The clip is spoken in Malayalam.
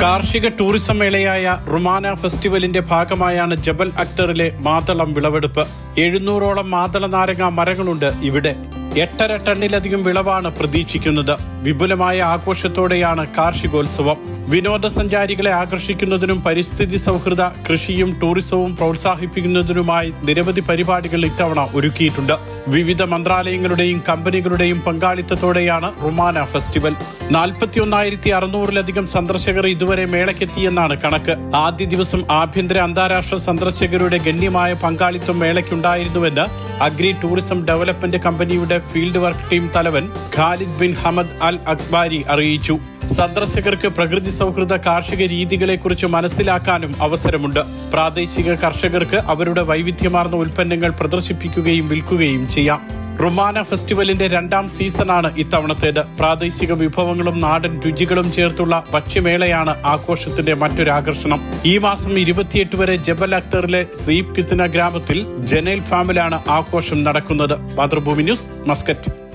കാർഷിക ടൂറിസം മേളയായ റുമാന ഫെസ്റ്റിവലിന്റെ ഭാഗമായാണ് ജബൽ അക്തറിലെ മാതളം വിളവെടുപ്പ്. 700ഓളം മാതള നാരങ്ങ മരങ്ങളുണ്ട് ഇവിടെ. 8.5 ടണ്ണിലധികം വിളവാണ് പ്രതീക്ഷിക്കുന്നത്. വിപുലമായ ആഘോഷത്തോടെയാണ് കാർഷികോത്സവം. വിനോദസഞ്ചാരികളെ ആകർഷിക്കുന്നതിനും പരിസ്ഥിതി സൗഹൃദ കൃഷിയും ടൂറിസവും പ്രോത്സാഹിപ്പിക്കുന്നതിനുമായി നിരവധി പരിപാടികൾ ഇത്തവണ ഒരുക്കിയിട്ടുണ്ട്. വിവിധ മന്ത്രാലയങ്ങളുടെയും കമ്പനികളുടെയും പങ്കാളിത്തത്തോടെയാണ് റുമാന ഫെസ്റ്റിവൽ. 41,600-ലധികം സന്ദർശകർ ഇതുവരെ മേളയ്ക്കെത്തിയെന്നാണ് കണക്ക്. ആദ്യ ദിവസം ആഭ്യന്തര അന്താരാഷ്ട്ര സന്ദർശകരുടെ ഗണ്യമായ പങ്കാളിത്തം മേളയ്ക്കുണ്ടായിരുന്നുവെന്ന് അഗ്രി ടൂറിസം ഡെവലപ്മെന്റ് കമ്പനിയുടെ ഫീൽഡ് വർക്ക് ടീം തലവൻ Khalid bin Hamad al Akbari അറിയിച്ചു. സന്ദർശകർക്ക് പ്രകൃതി സൗഹൃദ കാർഷിക രീതികളെക്കുറിച്ച് മനസ്സിലാക്കാനും അവസരമുണ്ട്. പ്രാദേശിക കർഷകർക്ക് അവരുടെ വൈവിധ്യമാർന്ന ഉൽപ്പന്നങ്ങൾ പ്രദർശിപ്പിക്കുകയും വിൽക്കുകയും ചെയ്യാം. റുമാന ഫെസ്റ്റിവലിന്റെ 2ാം സീസണാണ് ഇത്തവണത്തേത്. പ്രാദേശിക വിഭവങ്ങളും നാടൻ രുചികളും ചേർത്തുള്ള ഭക്ഷ്യമേളയാണ് ആഘോഷത്തിന്റെ മറ്റൊരാകർഷണം. ഈ മാസം 28 വരെ ജബൽ അക്തറിലെ സീഫ് കിത്ന ഗ്രാമത്തിൽ ജനേൽ ഫാമിലാണ് ആഘോഷം നടക്കുന്നത്. Mathrubhumi news, Muscat.